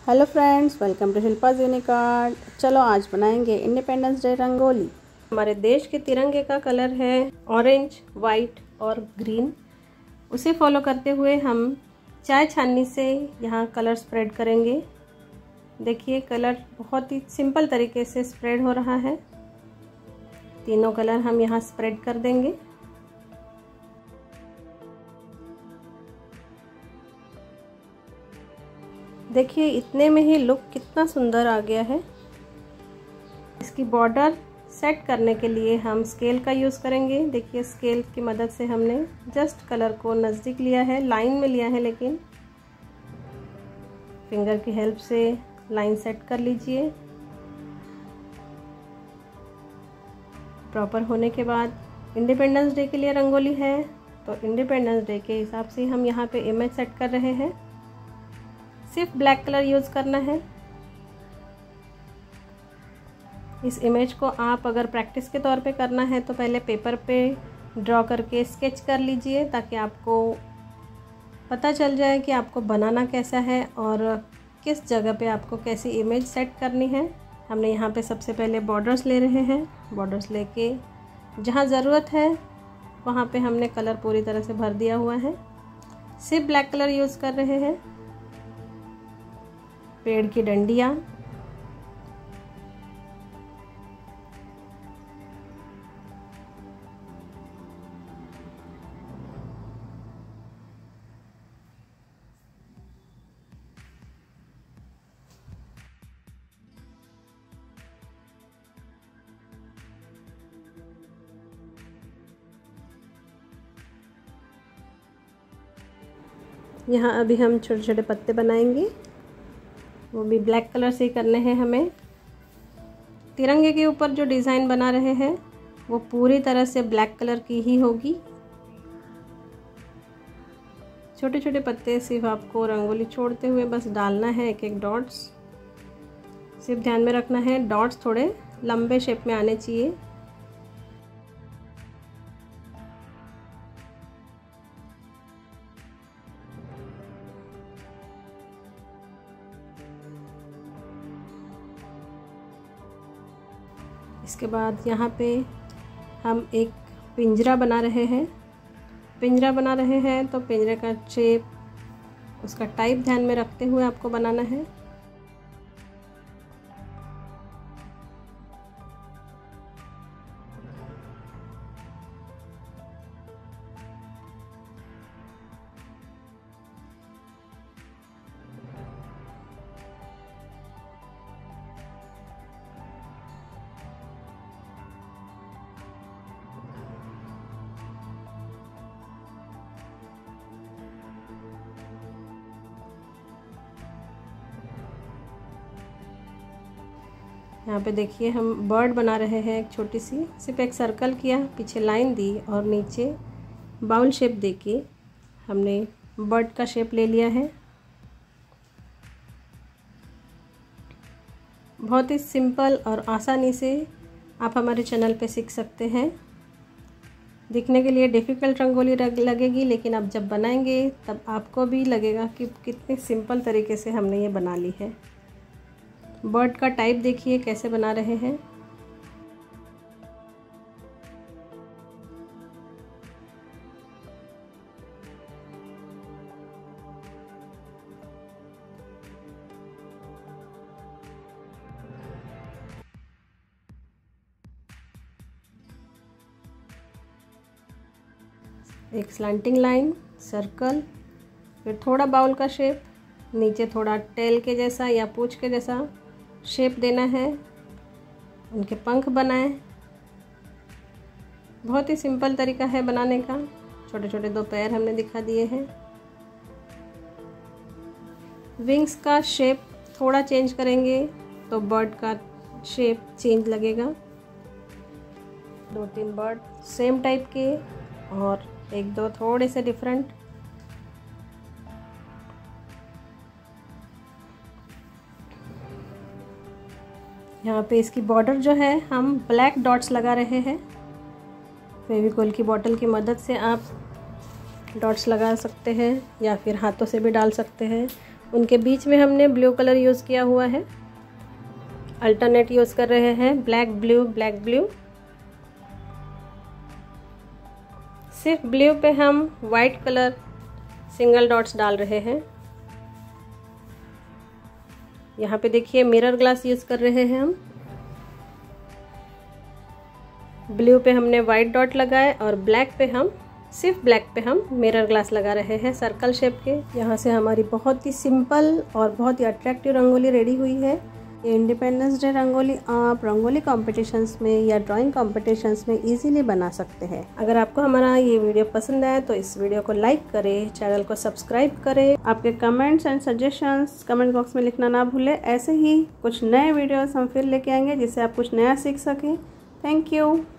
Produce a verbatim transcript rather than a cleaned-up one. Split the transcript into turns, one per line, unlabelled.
Hello friends, welcome to Shilpa's unique art. चलो आज बनाएंगे इंडिपेंडेंस डे रंगोली।
हमारे देश के तिरंगे का कलर है ऑरेंज, वाइट और ग्रीन। उसे फॉलो करते हुए हम चाय छाननी से यहाँ कलर स्प्रेड करेंगे। देखिए कलर बहुत ही सिंपल तरीके से स्प्रेड हो रहा है। तीनों कलर हम यहाँ स्प्रेड कर देंगे। देखिए इतने में ही लुक कितना सुंदर आ गया है। इसकी बॉर्डर सेट करने के लिए हम स्केल का यूज़ करेंगे। देखिए स्केल की मदद से हमने जस्ट कलर को नज़दीक लिया है, लाइन में लिया है, लेकिन फिंगर की हेल्प से लाइन सेट कर लीजिए। प्रॉपर होने के बाद इंडिपेंडेंस डे के लिए रंगोली है, तो इंडिपेंडेंस डे के हिसाब से हम यहाँ पे इमेज सेट कर रहे हैं। सिर्फ ब्लैक कलर यूज़ करना है। इस इमेज को आप अगर प्रैक्टिस के तौर पे करना है तो पहले पेपर पे ड्रॉ करके स्केच कर लीजिए, ताकि आपको पता चल जाए कि आपको बनाना कैसा है और किस जगह पे आपको कैसी इमेज सेट करनी है। हमने यहाँ पे सबसे पहले बॉर्डर्स ले रहे हैं। बॉर्डर्स लेके जहाँ ज़रूरत है वहाँ पे हमने कलर पूरी तरह से भर दिया हुआ है। सिर्फ ब्लैक कलर यूज़ कर रहे हैं। पेड़ की डंडियाँ, यहाँ अभी हम छोटे छोटे पत्ते बनाएंगे, वो भी ब्लैक कलर से करने हैं हमें। तिरंगे के ऊपर जो डिज़ाइन बना रहे हैं वो पूरी तरह से ब्लैक कलर की ही होगी। छोटे छोटे पत्ते सिर्फ आपको रंगोली छोड़ते हुए बस डालना है, एक एक डॉट्स। सिर्फ ध्यान में रखना है डॉट्स थोड़े लंबे शेप में आने चाहिए। इसके बाद यहाँ पे हम एक पिंजरा बना रहे हैं। पिंजरा बना रहे हैं तो पिंजरे का शेप, उसका टाइप ध्यान में रखते हुए आपको बनाना है। यहाँ पे देखिए हम बर्ड बना रहे हैं। एक छोटी सी सिर्फ एक सर्कल किया, पीछे लाइन दी और नीचे बाउल शेप देके हमने बर्ड का शेप ले लिया है। बहुत ही सिंपल और आसानी से आप हमारे चैनल पे सीख सकते हैं। दिखने के लिए डिफ़िकल्ट रंगोली लगेगी, लेकिन आप जब बनाएंगे तब आपको भी लगेगा कि कितने सिंपल तरीके से हमने ये बना ली है। बर्ड का टाइप देखिए कैसे बना रहे हैं। एक स्लैंटिंग लाइन, सर्कल, फिर थोड़ा बाउल का शेप, नीचे थोड़ा टेल के जैसा या पूंछ के जैसा शेप देना है। उनके पंख बनाएं। बहुत ही सिंपल तरीका है बनाने का। छोटे छोटे दो पैर हमने दिखा दिए हैं। विंग्स का शेप थोड़ा चेंज करेंगे तो बर्ड का शेप चेंज लगेगा। दो तीन बर्ड सेम टाइप के और एक दो थोड़े से डिफरेंट। यहाँ पे इसकी बॉर्डर जो है हम ब्लैक डॉट्स लगा रहे हैं। फेविकोल की बॉटल की मदद से आप डॉट्स लगा सकते हैं या फिर हाथों से भी डाल सकते हैं। उनके बीच में हमने ब्लू कलर यूज़ किया हुआ है। अल्टरनेट यूज़ कर रहे हैं, ब्लैक ब्लू ब्लैक ब्लू। सिर्फ ब्लू पे हम वाइट कलर सिंगल डॉट्स डाल रहे हैं। यहाँ पे देखिए मिरर ग्लास यूज़ कर रहे हैं हम। ब्लू पे हमने वाइट डॉट लगाए और ब्लैक पे हम सिर्फ ब्लैक पे हम मिरर ग्लास लगा रहे हैं सर्कल शेप के। यहाँ से हमारी बहुत ही सिंपल और बहुत ही अट्रैक्टिव रंगोली रेडी हुई है। ये इंडिपेंडेंस डे रंगोली आप रंगोली कॉम्पिटिशन्स में या ड्राइंग कॉम्पिटिशन्स में इजीली बना सकते हैं। अगर आपको हमारा ये वीडियो पसंद आए तो इस वीडियो को लाइक करें, चैनल को सब्सक्राइब करें। आपके comments and suggestions comment box में लिखना ना भूलें। ऐसे ही कुछ नए वीडियोस हम फिर लेके आएंगे जिससे आप कुछ नया सीख सकें। Thank you.